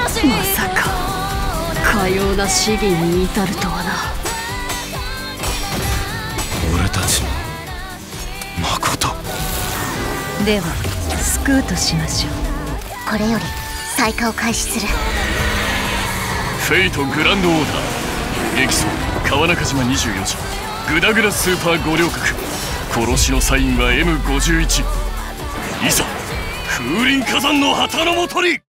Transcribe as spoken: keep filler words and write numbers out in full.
まさかかような市議に至るとはな。 俺たちの誠では救うとしましょう。 これより再化を開始する。 フェイトグランドオーダー、激走川中島にじゅうよじグダグダスーパー五稜郭、殺しのサインは エムごじゅういち。 いざ風林火山の旗のもとに。